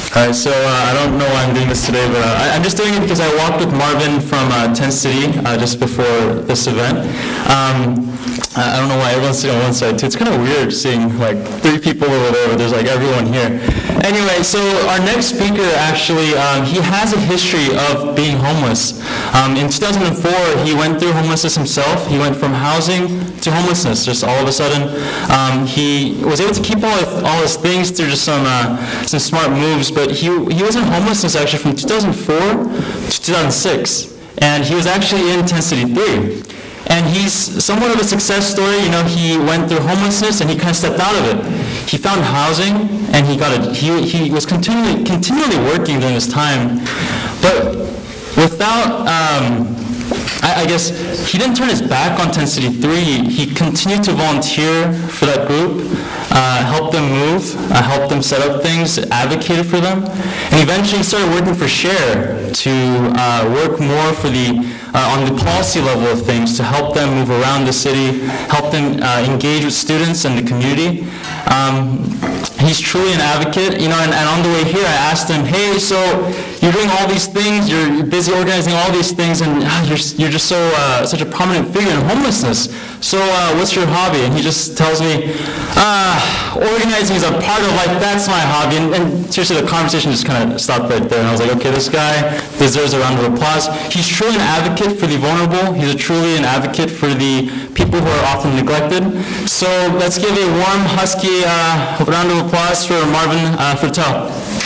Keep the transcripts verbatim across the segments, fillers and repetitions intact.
All right, so uh, I don't know why I'm doing this today, but uh, I, I'm just doing it because I walked with Marvin from uh, Tent City uh, just before this event. Um, I don't know why everyone's sitting on one side too. It's kind of weird seeing like three people over there, but there's like everyone here. Anyway, so our next speaker actually, um, he has a history of being homeless. Um, in two thousand four, he went through homelessness himself. He went from housing to homelessness just all of a sudden. Um, he was able to keep all his, all his things through just some uh, some smart moves, but he, he was in homelessness actually from two thousand four to two thousand six, and he was actually in Tent City three. And he's somewhat of a success story. You know, he went through homelessness and he kind of stepped out of it. He found housing and he got a, he, he was continually, continually working during this time. But without, um, I, I guess, he didn't turn his back on Tent City three. He continued to volunteer for that group, uh, helped them move, uh, helped them set up things, advocated for them. And eventually he started working for SHARE to uh, work more for the Uh, on the policy level of things, to help them move around the city, help them uh, engage with students and the community. Um, he's truly an advocate, you know, and, and on the way here I asked him, hey, so you're doing all these things, you're, you're busy organizing all these things, and uh, you're, you're just so uh, such a prominent figure in homelessness. So uh, what's your hobby? And he just tells me, uh, organizing is a part of life, that's my hobby. And, and seriously, the conversation just kind of stopped right there. And I was like, okay, this guy deserves a round of applause. He's truly an advocate for the vulnerable. He's a truly an advocate for the people who are often neglected. So let's give a warm, husky uh, round of applause for Marvin uh, Fertel.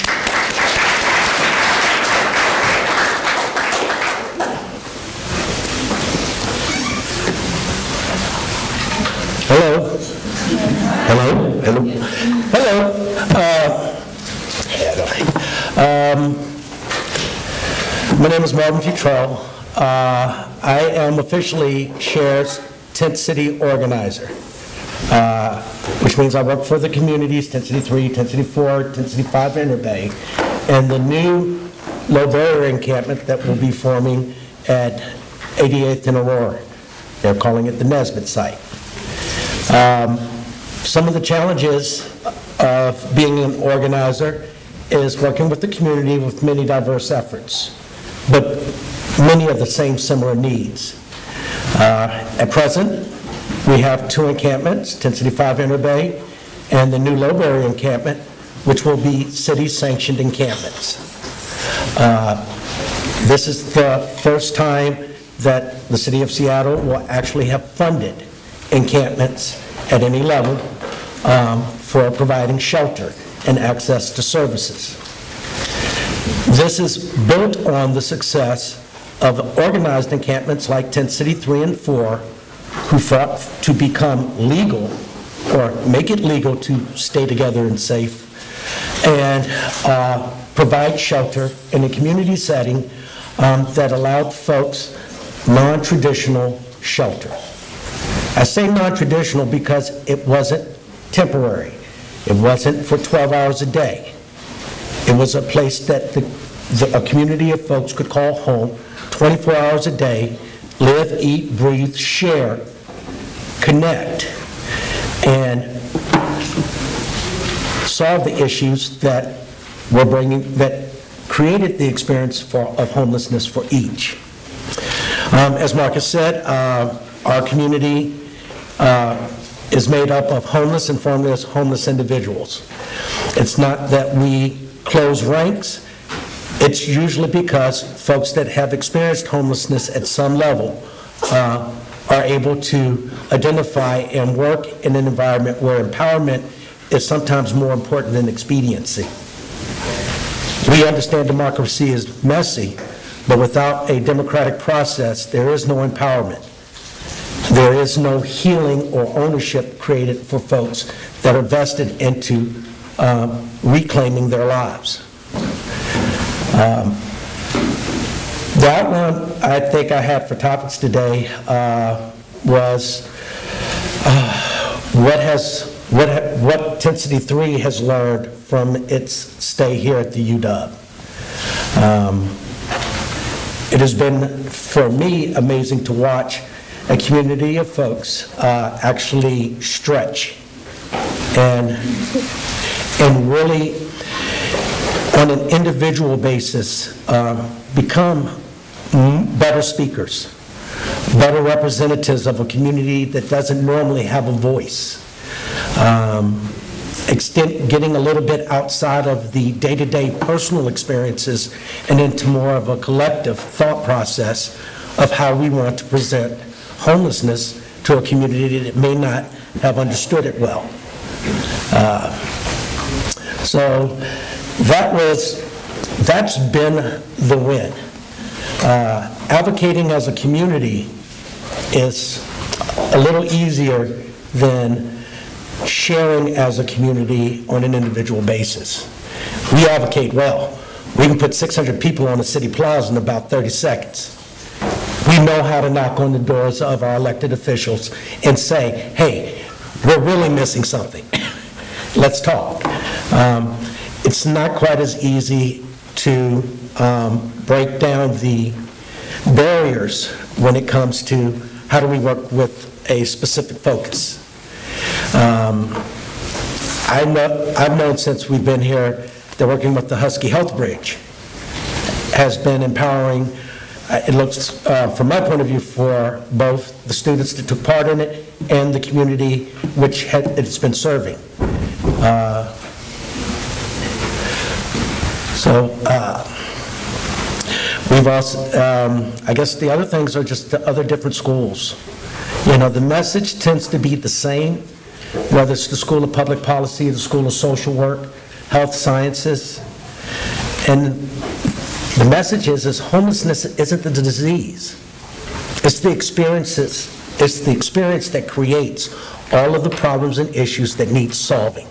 Hello. Hello. Hello. Hello. Uh, um, my name is Marvin Fertel. Uh, I am officially SHARE's Tent City organizer, uh, which means I work for the communities, Tent City three, Tent City four, Tent City five, Interbay, and the new low barrier encampment that will be forming at eighty-eighth and Aurora. They're calling it the Nesbitt site. Um, some of the challenges of being an organizer is working with the community with many diverse efforts, but many of the same similar needs. Uh, at present, we have two encampments, Tent City five Interbay and the new low barrier encampment, which will be city-sanctioned encampments. Uh, this is the first time that the City of Seattle will actually have funded encampments at any level um, for providing shelter and access to services. This is built on the success of organized encampments like Tent City three and four, who fought to become legal or make it legal to stay together and safe and uh, provide shelter in a community setting um, that allowed folks non-traditional shelter. I say non-traditional because it wasn't temporary. It wasn't for twelve hours a day. It was a place that the, the, a community of folks could call home twenty-four hours a day, live, eat, breathe, share, connect, and solve the issues that were bringing, that created the experience for, of homelessness for each. Um, as Marcus said, uh, our community uh, is made up of homeless and formerly homeless individuals. It's not that we close ranks. It's usually because folks that have experienced homelessness at some level uh, are able to identify and work in an environment where empowerment is sometimes more important than expediency. We understand democracy is messy, but without a democratic process, there is no empowerment. There is no healing or ownership created for folks that are vested into um, reclaiming their lives. Um, the outline I think I had for topics today uh, was uh, what has what ha what Tent City three has learned from its stay here at the U W. Um, it has been, for me, amazing to watch a community of folks uh, actually stretch and and really on an individual basis, uh, become better speakers, better representatives of a community that doesn't normally have a voice. Um, extend, getting a little bit outside of the day-to-day personal experiences and into more of a collective thought process of how we want to present homelessness to a community that may not have understood it well. Uh, so that was, that's been the win. Uh, advocating as a community is a little easier than sharing as a community on an individual basis. We advocate well. We can put six hundred people on a city plaza in about thirty seconds. We know how to knock on the doors of our elected officials and say, hey, we're really missing something. Let's talk. Um, it's not quite as easy to um, break down the barriers when it comes to how do we work with a specific focus. Um, I know, I've known since we've been here that working with the Husky Health Bridge has been empowering. Uh, it looks, uh, from my point of view, for both the students that took part in it and the community which had, it's been serving. Uh, so uh, we've also, um, I guess the other things are just the other different schools. You know, the message tends to be the same, whether it's the School of Public Policy, the School of Social Work, Health Sciences, and the message is, is homelessness isn't the disease. It's the experiences, it's the experience that creates all of the problems and issues that need solving.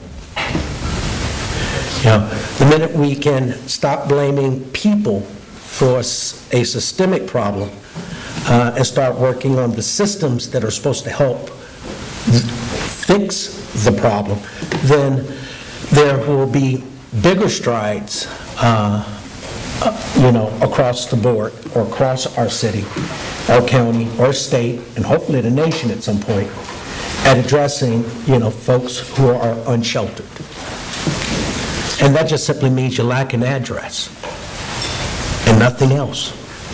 You know, the minute we can stop blaming people for a systemic problem uh, and start working on the systems that are supposed to help fix the problem, then there will be bigger strides uh, Uh, you know, across the board or across our city, our county, or state, and hopefully the nation at some point, at addressing, you know, folks who are unsheltered. And that just simply means you lack an address and nothing else.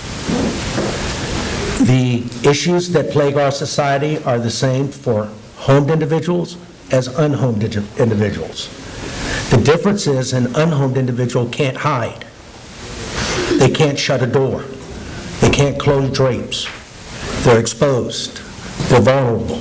The issues that plague our society are the same for homed individuals as unhomed individuals. The difference is an unhomed individual can't hide. They can't shut a door. They can't close drapes. They're exposed. They're vulnerable.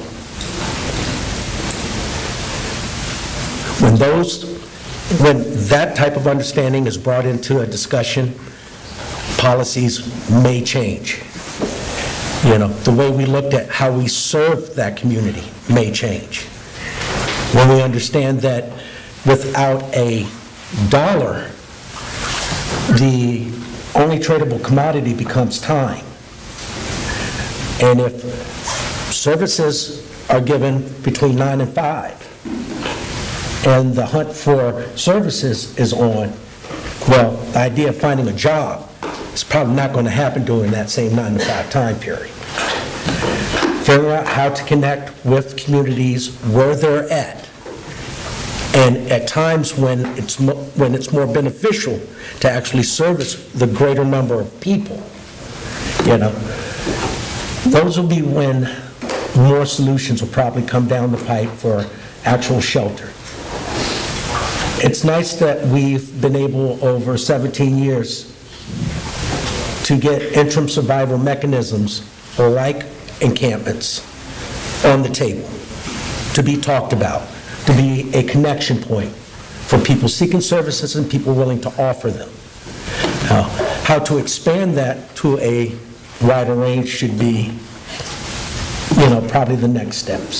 When those, when that type of understanding is brought into a discussion, policies may change. You know, the way we looked at how we serve that community may change. When we understand that without a dollar, the only tradable commodity becomes time. And if services are given between nine and five, and the hunt for services is on, well, the idea of finding a job is probably not going to happen during that same nine to five time period. Figuring out how to connect with communities where they're at, and at times when it's mo when it's more beneficial to actually service the greater number of people, you know, those will be when more solutions will probably come down the pipe for actual shelter. It's nice that we've been able over seventeen years to get interim survival mechanisms like encampments on the table, to be talked about, to be a connection point for people seeking services and people willing to offer them. Now, how to expand that to a wider range should be, you know, probably the next steps.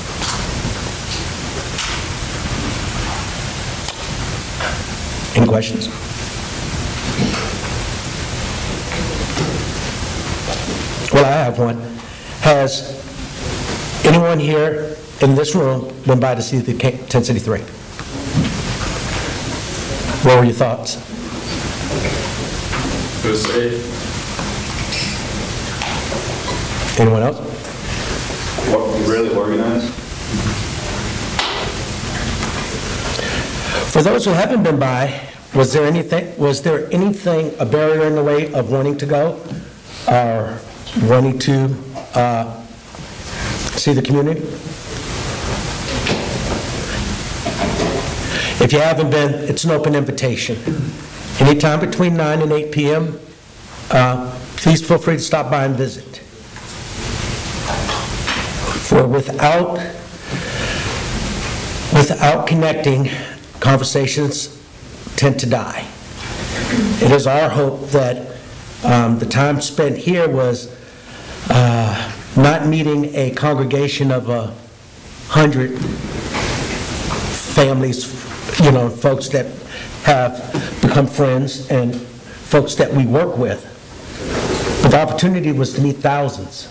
Any questions? Well, I have one. Has anyone here in this room been by to see the Tent City three? What were your thoughts? It was safe. Anyone else? What, really organized? For those who haven't been by, Was there anything, was there anything, a barrier in the way of wanting to go, or wanting to uh, see the community? If you haven't been, it's an open invitation. Anytime between nine and eight p m, uh, please feel free to stop by and visit. For without, without connecting, conversations tend to die. It is our hope that um, the time spent here was uh, not meeting a congregation of a hundred families, you know, folks that have become friends and folks that we work with. But the opportunity was to meet thousands.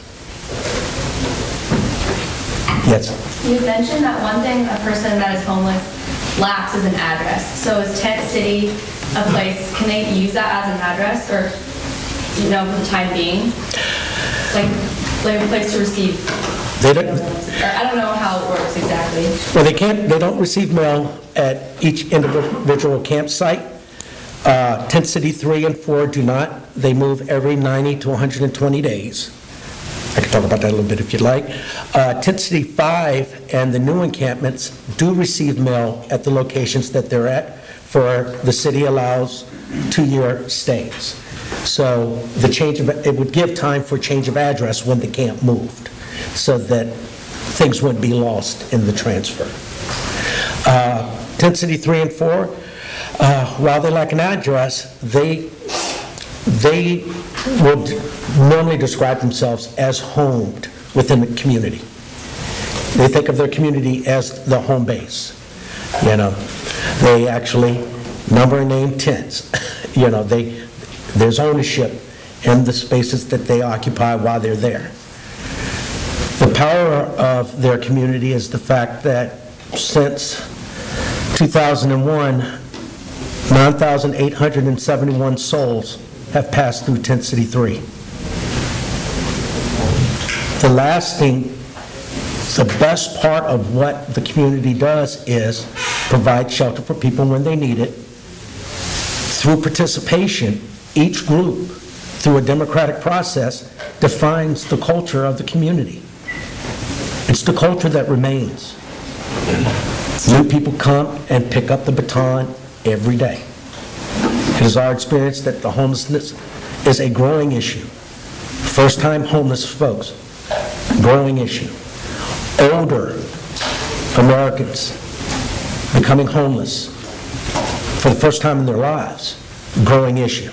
Yes? You mentioned that one thing a person that is homeless lacks is an address. So is Tent City a place, can they use that as an address, or, you know, for the time being? Like, like a place to receive? They don't, or I don't know how it works exactly. well, they can't, they don't receive mail at each individual campsite. Uh, Tent City three and four do not. They move every ninety to one hundred twenty days. I can talk about that a little bit if you'd like. Uh, Tent City five and the new encampments do receive mail at the locations that they're at, for the city allows two-year stays. So the change of, it would give time for change of address when the camp moved, so that things wouldn't be lost in the transfer. Uh, Tent City three and four, uh, while they lack an address, they, they would normally describe themselves as homed within the community. They think of their community as the home base. You know, they actually number and name tents. You know, they, there's ownership in the spaces that they occupy while they're there. The power of their community is the fact that since two thousand one, nine thousand eight hundred seventy-one souls have passed through Tent City three. The lasting, the best part of what the community does is provide shelter for people when they need it. Through participation, each group, through a democratic process, defines the culture of the community. It's the culture that remains. New people come and pick up the baton every day. It is our experience that the homelessness is a growing issue. First-time homeless folks, growing issue. Older Americans becoming homeless for the first time in their lives, growing issue.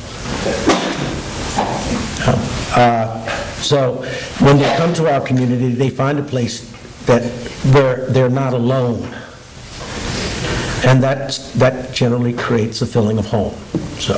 Uh, so when they come to our community, they find a place that where they're not alone. And that, that generally creates a feeling of home. So,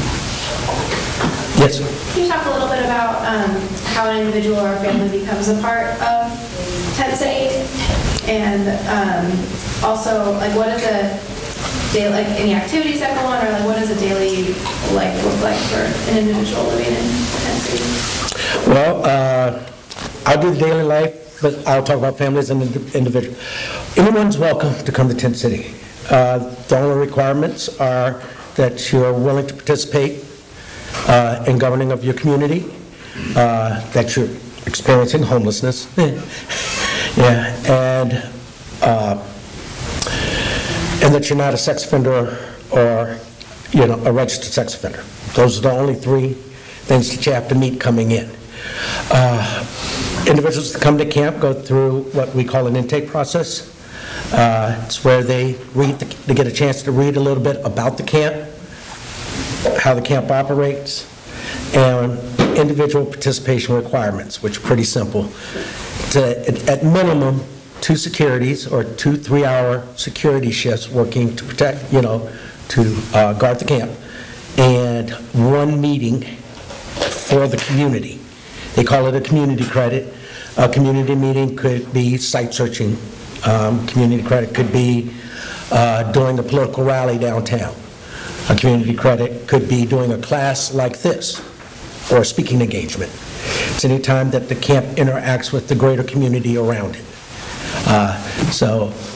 yes? Can you talk a little bit about um, how an individual or a family becomes a part of Tent City? And um, also, like, what is a daily, like, any activities that go on, or like, what does a daily life look like for an individual living in Tent City? Well, uh, I do the daily life, but I'll talk about families and individuals. Anyone's welcome to come to Tent City. Uh, the only requirements are that you're willing to participate uh, in governing of your community, uh, that you're experiencing homelessness, yeah, and uh, and that you're not a sex offender or, you know, a registered sex offender. Those are the only three things that you have to meet coming in. Uh, individuals that come to camp go through what we call an intake process. Uh, it's where they read, the, they get a chance to read a little bit about the camp, how the camp operates, and individual participation requirements, which are pretty simple. To, at, at minimum, two securities or two three-hour security shifts working to protect, you know, to uh, guard the camp, and one meeting for the community. They call it a community credit. A community meeting could be site searching. Um, community credit could be uh, doing a political rally downtown. A community credit could be doing a class like this, or a speaking engagement. It's any time that the camp interacts with the greater community around it. Uh, so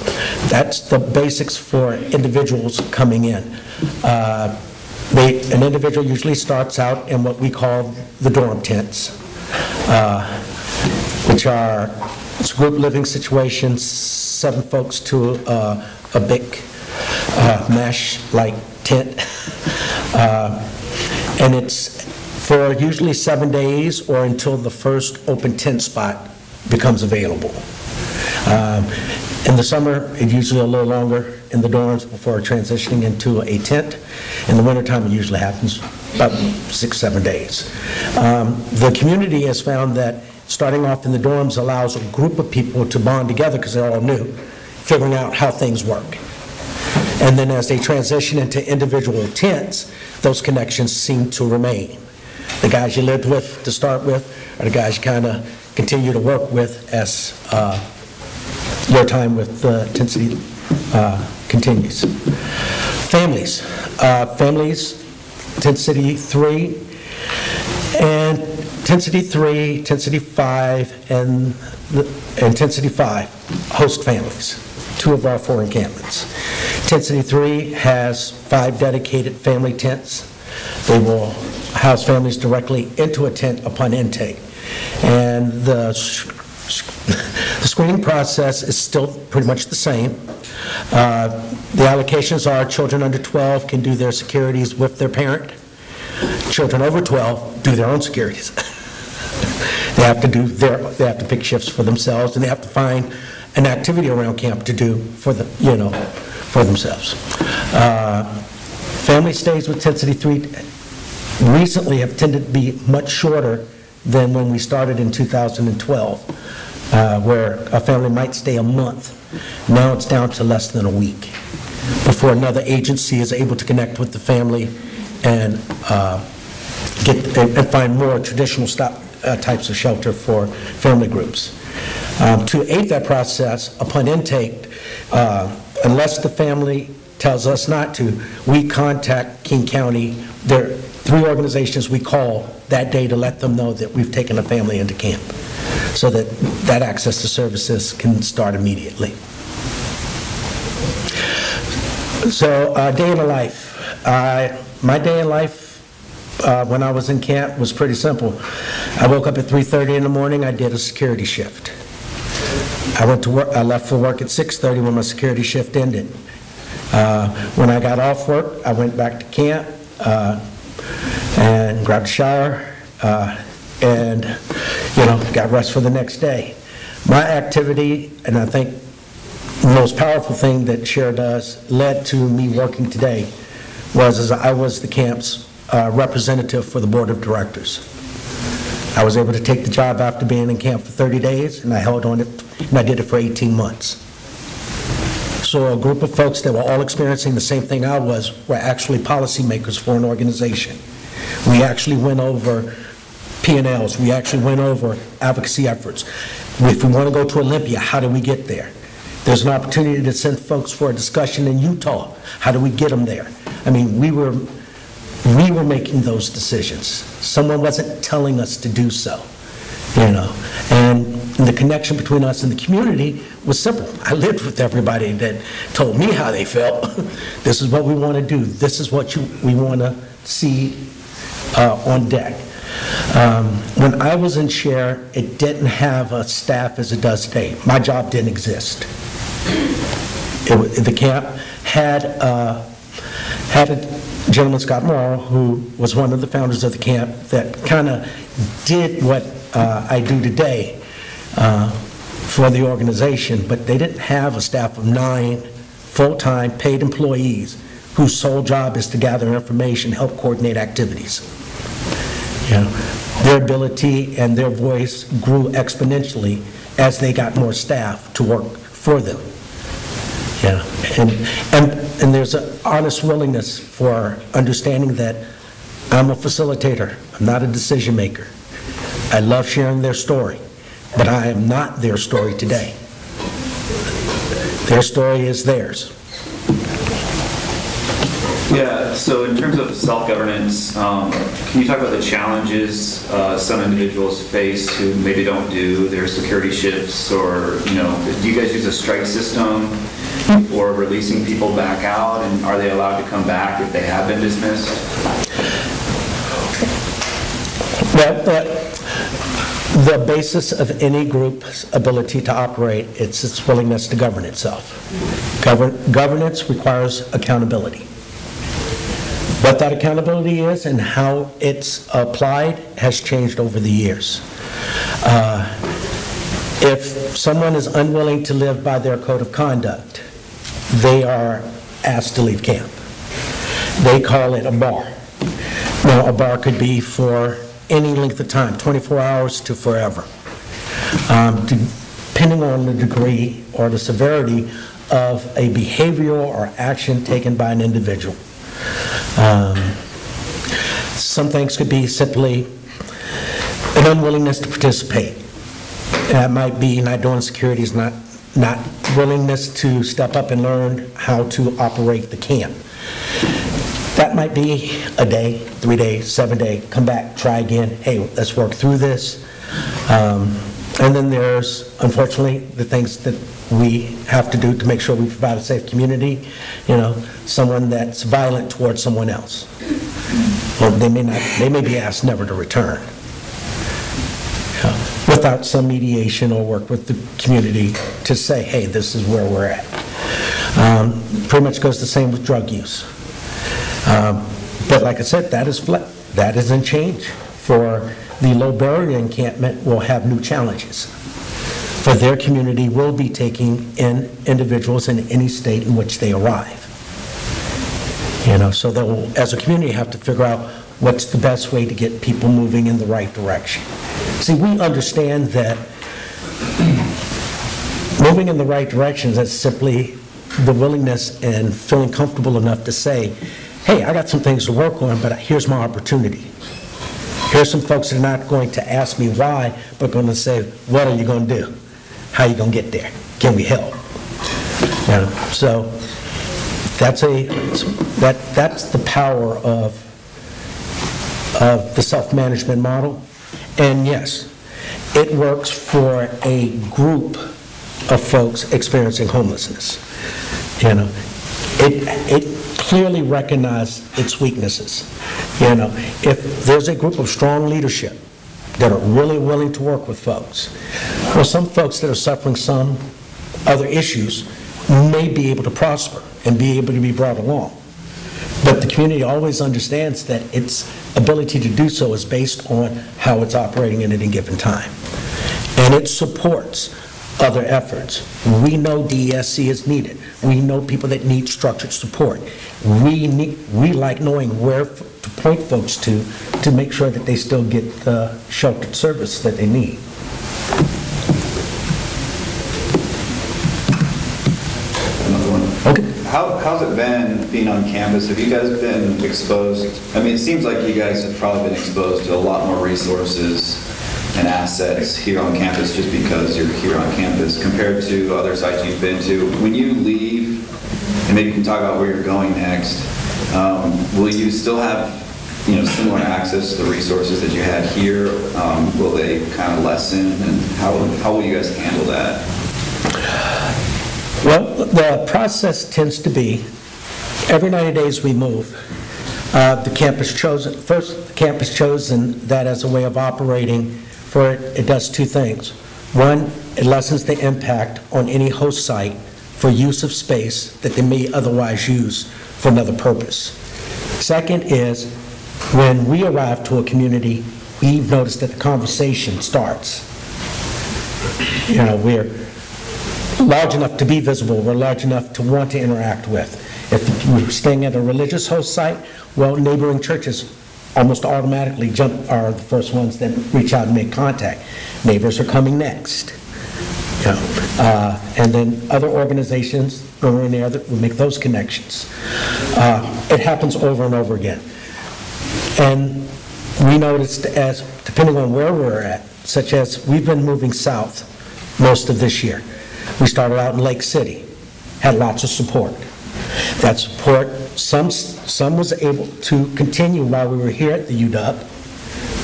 That's the basics for individuals coming in. Uh, they, an individual usually starts out in what we call the dorm tents, uh, which are it's group living situations, seven folks to uh, a big uh, mesh-like tent. Uh, and it's for usually seven days or until the first open tent spot becomes available. Um, in the summer, it's usually a little longer in the dorms before transitioning into a tent. In the wintertime, it usually happens about six, seven days. Um, the community has found that starting off in the dorms allows a group of people to bond together because they're all new, figuring out how things work. And then as they transition into individual tents, those connections seem to remain. The guys you lived with to start with are the guys you kind of continue to work with as uh, your time with the Tent City uh, continues. Families. Uh, families, Tent City three, and Tent City three, Tent City five, and, the, and Tent City five host families, two of our four encampments. Tent City three has five dedicated family tents. They will house families directly into a tent upon intake. And the, the screening process is still pretty much the same. Uh, the allocations are children under twelve can do their securities with their parent. Children over twelve do their own securities. They have to do their, they have to pick shifts for themselves, and they have to find an activity around camp to do for the, you know, for themselves. Uh, family stays with Tent City three recently have tended to be much shorter than when we started in two thousand twelve, uh, where a family might stay a month. Now it's down to less than a week before another agency is able to connect with the family and uh, get and find more traditional stop, uh, types of shelter for family groups. Um, to aid that process, upon intake, uh, unless the family tells us not to, we contact King County. There are three organizations we call that day to let them know that we've taken a family into camp, so that that access to services can start immediately. So, uh, day in the life. Uh, my day in life uh, when I was in camp was pretty simple. I woke up at three thirty in the morning. I did a security shift. I went to work. I left for work at six thirty when my security shift ended. Uh, when I got off work, I went back to camp uh, and grabbed a shower uh, and, you know, got rest for the next day. My activity, and I think the most powerful thing that SHARE does, led to me working today, was as I was the camp's uh, representative for the board of directors. I was able to take the job after being in camp for thirty days, and I held on it, and I did it for eighteen months. So a group of folks that were all experiencing the same thing I was were actually policymakers for an organization. We actually went over P and Ls. We actually went over advocacy efforts. If we want to go to Olympia, how do we get there? There's an opportunity to send folks for a discussion in Utah. How do we get them there? I mean, we were, we were making those decisions. Someone wasn't telling us to do so, you know. And the connection between us and the community was simple. I lived with everybody that told me how they felt. This is what we want to do. This is what you, we want to see uh, on deck. Um, when I was in SHARE, it didn't have a staff as it does today. My job didn't exist. It, the camp had, uh, had a gentleman, Scott Morrow, who was one of the founders of the camp, that kind of did what uh, I do today uh, for the organization, but they didn't have a staff of nine full-time paid employees whose sole job is to gather information, help coordinate activities. You know, their ability and their voice grew exponentially as they got more staff to work for them. Yeah, and, and, and there's an honest willingness for understanding that I'm a facilitator, I'm not a decision maker. I love sharing their story, but I am not their story today. Their story is theirs. Yeah, so in terms of self-governance, um, can you talk about the challenges uh, some individuals face who maybe don't do their security shifts, or, you know, do you guys use a strike system? for releasing people back out, and are they allowed to come back if they have been dismissed? Well, uh, the basis of any group's ability to operate, it's its willingness to govern itself. Govern, governance requires accountability. What that accountability is and how it's applied has changed over the years. Uh, if someone is unwilling to live by their code of conduct, they are asked to leave camp. They call it a bar. Now, a bar could be for any length of time, twenty-four hours to forever, um, depending on the degree or the severity of a behavioral or action taken by an individual. Um, some things could be simply an unwillingness to participate. That might be not doing securities, not, not willingness to step up and learn how to operate the camp. That might be a day, three days, seven day, come back, try again, hey, let's work through this. Um, and then there's, unfortunately, the things that we have to do to make sure we provide a safe community. You know, someone that's violent towards someone else. Well, they may not, they may be asked never to return. You know, without some mediation or work with the community to say, hey, this is where we're at. Um, pretty much goes the same with drug use. Um, but like I said, that is fle- that isn't change. For the low barrier encampment will have new challenges. For their community will be taking in individuals in any state in which they arrive. You know, so they'll, as a community, have to figure out what's the best way to get people moving in the right direction. See, we understand that moving in the right direction is simply the willingness and feeling comfortable enough to say, hey, I got some things to work on, but here's my opportunity. Here's some folks that are not going to ask me why, but going to say, what are you going to do? How are you going to get there? Can we help? You know, so that's a that that's the power of of the self-management model. And yes, it works for a group of folks experiencing homelessness. You know, it it clearly recognizes its weaknesses. You know, if there's a group of strong leadership that are really willing to work with folks, well, some folks that are suffering some other issues may be able to prosper and be able to be brought along. But the community always understands that its ability to do so is based on how it's operating at any given time. And it supports other efforts. We know D E S C is needed. We know people that need structured support. We need, we like knowing where to point folks to to make sure that they still get the sheltered service that they need. Another one. Okay. How, how's it been being on campus? Have you guys been exposed? I mean, it seems like you guys have probably been exposed to a lot more resources and assets here on campus just because you're here on campus compared to other sites you've been to. When you leave, and maybe you can talk about where you're going next, um, will you still have, you know, similar access to the resources that you had here? Um, will they kind of lessen, and how, how will you guys handle that? Well, the process tends to be, every ninety days we move. Uh, the campus chosen, first, the campus chosen that as a way of operating for it, it does two things. One, it lessens the impact on any host site for use of space that they may otherwise use for another purpose. Second is, when we arrive to a community, we've noticed that the conversation starts. You know, we're large enough to be visible, we're large enough to want to interact with. If we're staying at a religious host site, well, neighboring churches almost automatically jump, are the first ones that reach out and make contact. Neighbors are coming next. You know, uh, and then other organizations are in there that will make those connections. Uh, it happens over and over again. And we noticed, as depending on where we're at, such as we've been moving south most of this year. We started out in Lake City, had lots of support. That support, some some was able to continue while we were here at the U W,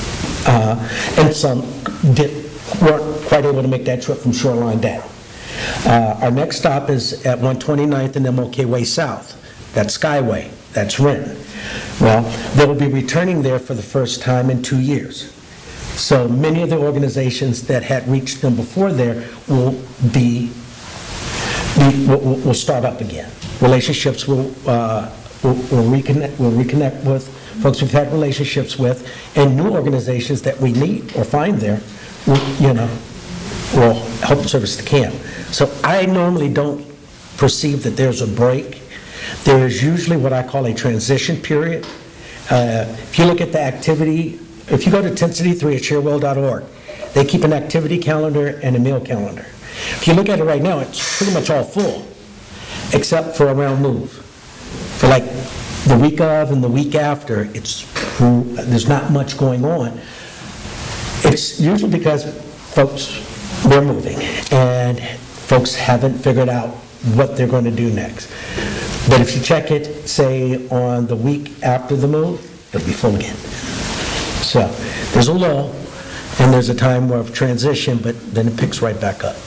uh, and some did, weren't quite able to make that trip from Shoreline down. Uh, Our next stop is at one twenty-ninth and M L K Way South. That's Skyway, that's Renton. Well, they will be returning there for the first time in two years. So many of the organizations that had reached them before there will be, be- will will- will start up again. Relationships will uh, will will reconnect, will reconnect with folks we've had relationships with, and new organizations that we meet or find there, will, you know, will help service the camp. So I normally don't perceive that there's a break. There is usually what I call a transition period. Uh, If you look at the activity, if you go to tent city three at sharewell dot org, they keep an activity calendar and a meal calendar. If you look at it right now, it's pretty much all full, except for around move. For like the week of and the week after, it's, there's not much going on. It's usually because folks, they're moving, and folks haven't figured out what they're going to do next. But if you check it, say, on the week after the move, it'll be full again. So there's a lull, and there's a time of transition, but then it picks right back up.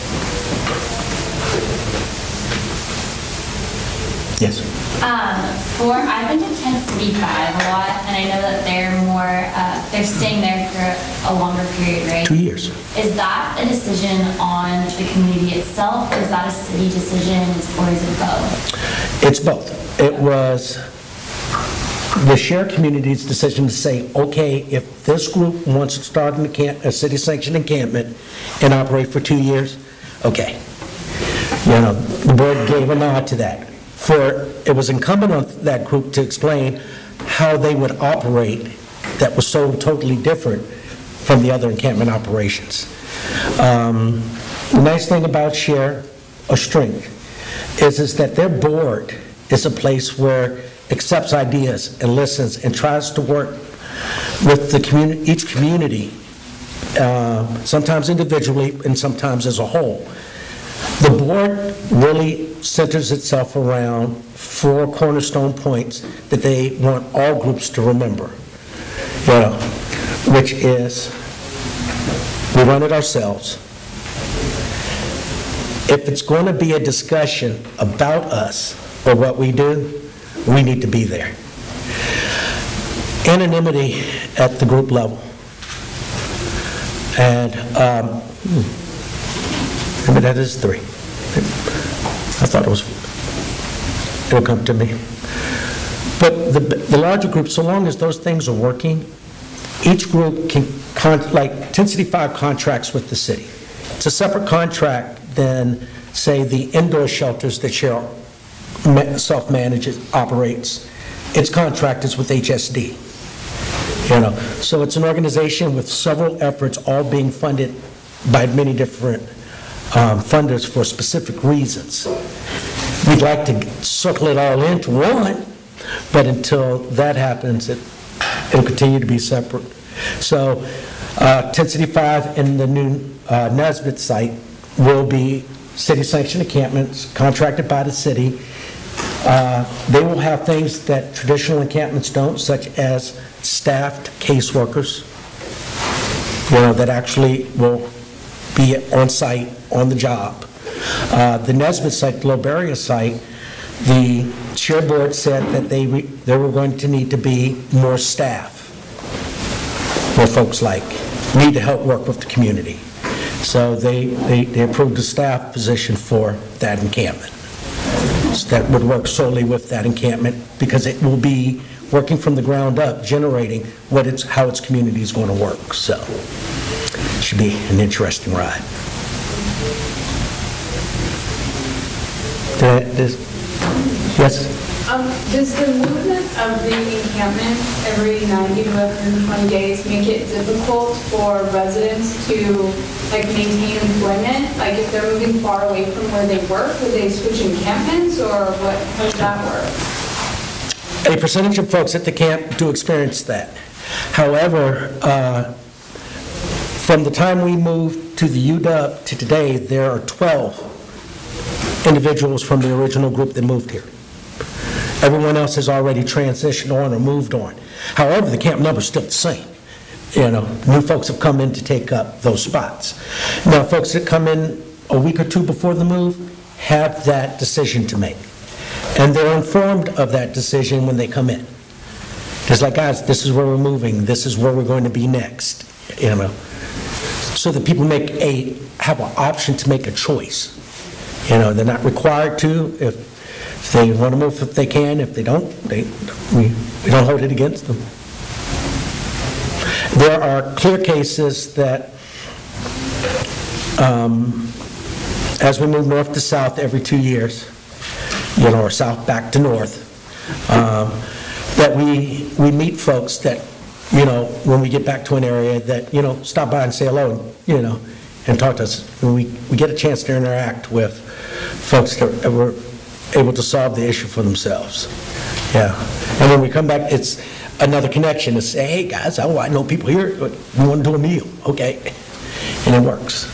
Yes? Um, for, I've been to Tent City Five a lot, and I know that they're more, uh, they're staying there for a longer period, right? Two years. Is that a decision on the community itself, or is that a city decision, or is it both? It's both. It was the share community's decision to say, okay, if this group wants to start an encamp, a city-sanctioned encampment and operate for two years, okay. You know, the board gave a nod to that. For, it was incumbent on that group to explain how they would operate that was so totally different from the other encampment operations. Um, the nice thing about Share, or Strength, is, is that their board is a place where accepts ideas and listens and tries to work with the community, each community, uh, sometimes individually and sometimes as a whole. The board really centers itself around four cornerstone points that they want all groups to remember, you know, which is we run it ourselves. If it's going to be a discussion about us or what we do, we need to be there. Anonymity at the group level. And um, hmm, that is three. I thought it was, it'll come to me. But the, the larger group, so long as those things are working, each group can, con like Tent City Five contracts with the city. It's a separate contract than, say, the indoor shelters that Share self-manages, operates. Its contract is with H S D. You know, so it's an organization with several efforts all being funded by many different um, funders for specific reasons. We'd like to circle it all into one, but until that happens, it, it'll continue to be separate. So uh, Tent City Five and the new uh, Nesbitt site will be city-sanctioned encampments contracted by the city. Uh, they will have things that traditional encampments don't, such as staffed caseworkers, you know, that actually will be on site, on the job. Uh, the Nesbitt site, the Loberia site, the Share Board said that they, re there were going to need to be more staff, more folks like, need to help work with the community. So they, they, they approved a staff position for that encampment. So that would work solely with that encampment because it will be working from the ground up, generating what it's, how its community is going to work. So it should be an interesting ride. Did I, does, yes? Um, does the movement of the encampment every ninety to one hundred twenty days make it difficult for residents to like maintain employment? Like if they're moving far away from where they work, would they switch encampments or what, how does that work? A percentage of folks at the camp do experience that. However, uh, from the time we moved to the U W to today, there are twelve individuals from the original group that moved here. Everyone else has already transitioned on or moved on. However, the camp number is still the same. You know, new folks have come in to take up those spots. Now, folks that come in a week or two before the move, have that decision to make. And they're informed of that decision when they come in. It's like, guys, this is where we're moving, this is where we're going to be next, you know. So that people make a, have an option to make a choice. You know, they're not required to. If, if they want to move, if they can. If they don't, they, we, we don't hold it against them. There are clear cases that, um, as we move north to south every two years, you know, or south back to north, um, that we we meet folks that, you know, when we get back to an area that, you know, stop by and say hello, and, you know, and talk to us. And we, we get a chance to interact with folks that were able to solve the issue for themselves. Yeah. And when we come back, it's another connection to say, hey, guys, oh, I know people here, but we want to do a meal. Okay. And it works.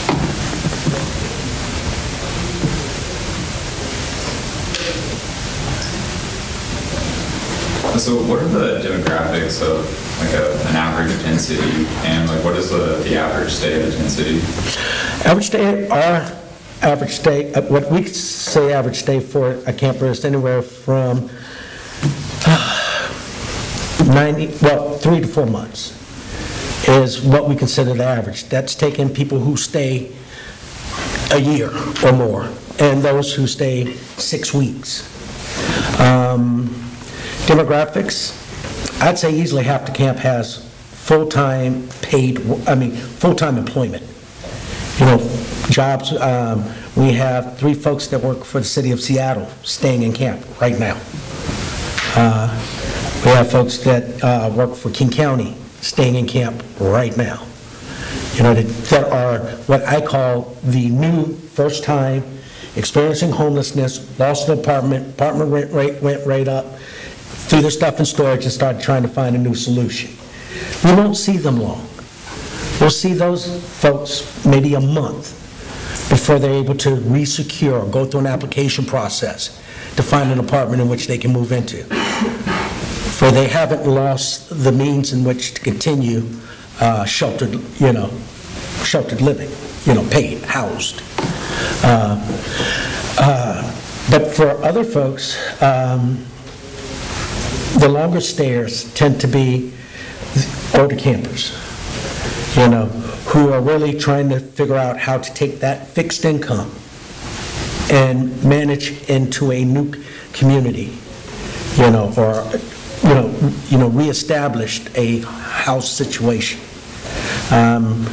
So what are the demographics of like a, an average tent city, and like what is the, the average stay at a tent city? Average stay, our average stay, uh, what we say average stay for a camper is anywhere from uh, ninety, well, three to four months is what we consider the average. That's taking people who stay a year or more, and those who stay six weeks. Um, Demographics, I'd say easily half the camp has full-time paid, I mean, full-time employment. You know, jobs, um, we have three folks that work for the city of Seattle staying in camp right now. Uh, we have folks that uh, work for King County staying in camp right now. You know, that, that are what I call the new first-time experiencing homelessness, lost an apartment, apartment rent rate went right up, threw their stuff in storage and started trying to find a new solution. We won't see them long. We'll see those folks maybe a month before they're able to re-secure, go through an application process to find an apartment in which they can move into. For they haven't lost the means in which to continue uh, sheltered, you know, sheltered living, you know, paid, housed. Uh, uh, but for other folks, um, the longer stayers tend to be older campers, you know, who are really trying to figure out how to take that fixed income and manage into a new community, you know, or, you know, you know, reestablished a house situation. Um,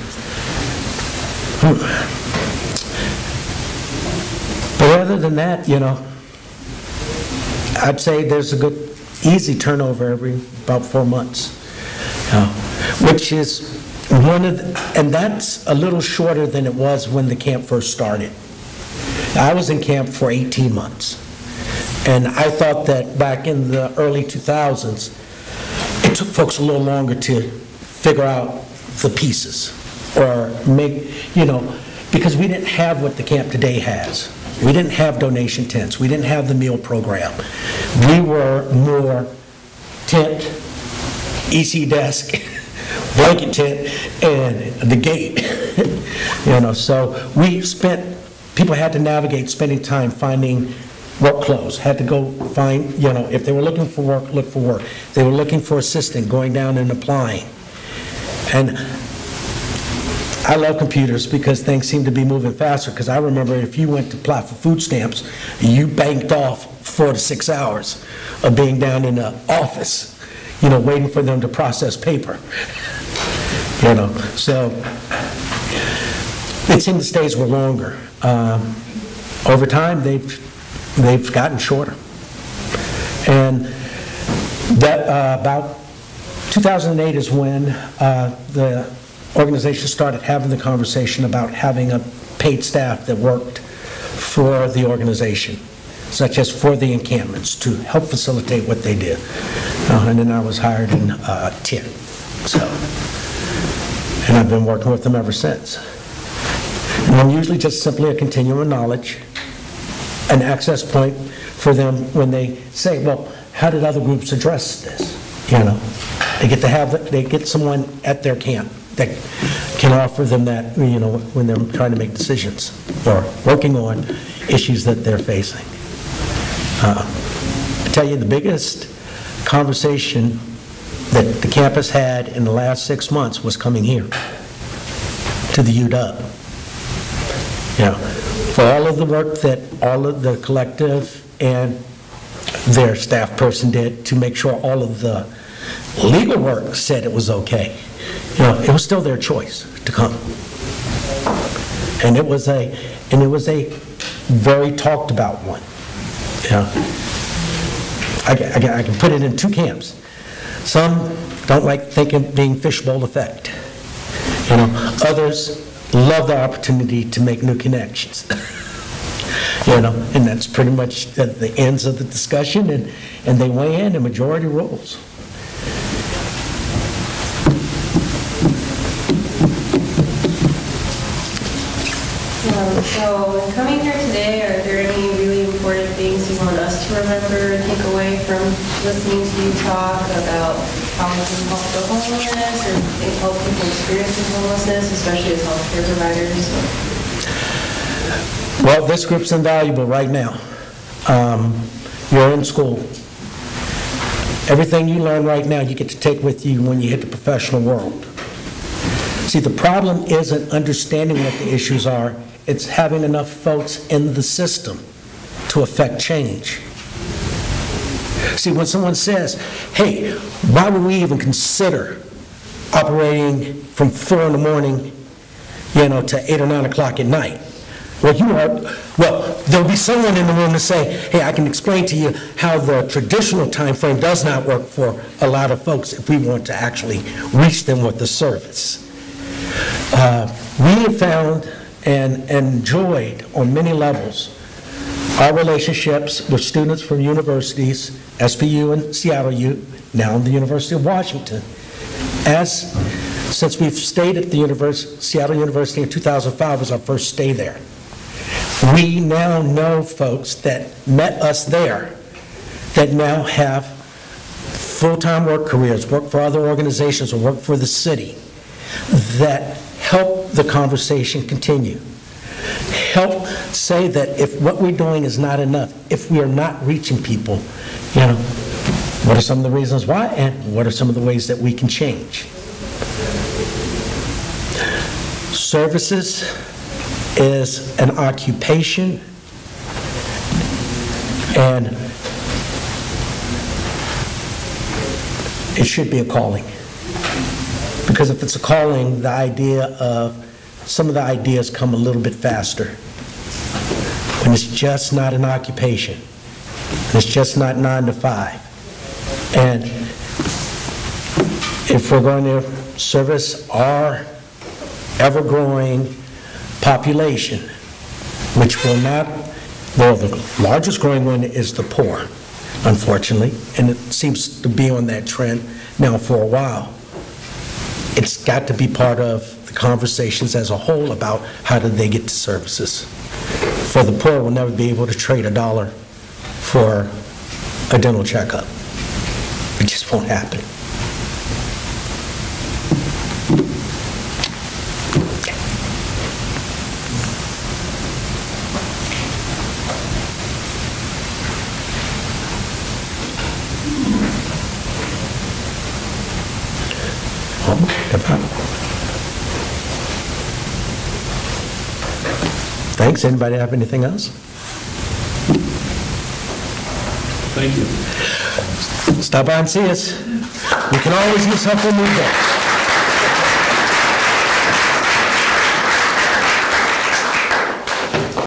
but other than that, you know, I'd say there's a good easy turnover every about four months, uh, which is one of the, and that's a little shorter than it was when the camp first started. I was in camp for eighteen months, and I thought that back in the early two thousands, it took folks a little longer to figure out the pieces or make, you know, because we didn't have what the camp today has. We didn't have donation tents. We didn't have the meal program. We were more tent, E C desk, blanket tent, and the gate. You know, so we spent, people had to navigate spending time finding work clothes, had to go find, you know, if they were looking for work, look for work. If they were looking for assistant, going down and applying. And I love computers because things seem to be moving faster, because I remember if you went to apply for food stamps, you banked off four to six hours of being down in the office, you know, waiting for them to process paper. You know, so it seemed the stays were longer. Um, over time, they've, they've gotten shorter. And that uh, about two thousand eight is when uh, the organization started having the conversation about having a paid staff that worked for the organization, such as for the encampments, to help facilitate what they did. Uh, and then I was hired in uh, ten. So, and I've been working with them ever since. And I'm usually just simply a continuum of knowledge, an access point for them when they say, well, how did other groups address this? You know, they get to have, they get someone at their camp that can offer them that, you know, when they're trying to make decisions or working on issues that they're facing. Uh, I tell you, the biggest conversation that the campus had in the last six months was coming here to the U W. You know, for all of the work that all of the collective and their staff person did to make sure all of the legal work said it was okay, you know, it was still their choice to come. And it was a, and it was a very talked about one. You know, I, I, I can put it in two camps. Some don't like thinking being fishbowl effect. You know, others love the opportunity to make new connections. You know, and that's pretty much the, the ends of the discussion, and, and they weigh in, and majority rules. Um, so, coming here today, are there any really important things you want us to remember and take away from listening to you talk about how we can help the homelessness or help people experiencing homelessness, especially as healthcare providers? Well, this group's invaluable right now. Um, you're in school. Everything you learn right now, you get to take with you when you hit the professional world. See, the problem isn't understanding what the issues are. It's having enough folks in the system to affect change. See, when someone says, hey, why would we even consider operating from four in the morning, you know, to eight or nine o'clock at night? Well, you are, well, there'll be someone in the room to say, hey, I can explain to you how the traditional time frame does not work for a lot of folks if we want to actually reach them with the service. Uh, we have found and, and enjoyed on many levels our relationships with students from universities, S P U and Seattle U, now in the University of Washington. As, since we've stayed at the Univers- Seattle University in two thousand five was our first stay there. We now know folks that met us there that now have full-time work careers, work for other organizations or work for the city, that help the conversation continue. Help say that if what we're doing is not enough, if we are not reaching people, you know, what are some of the reasons why and what are some of the ways that we can change? Services is an occupation, and it should be a calling. Because if it's a calling, the idea of, some of the ideas come a little bit faster. When it's just not an occupation, it's just not nine to five. And if we're going to service our ever-growing population, which will not, well, the largest growing one is the poor, unfortunately, and it seems to be on that trend now for a while. It's got to be part of the conversations as a whole about how do they get to services. For the poor, we'll never be able to trade a dollar for a dental checkup. It just won't happen. Thanks. Anybody have anything else? Thank you. Stop by and see us. We can always use help when we go.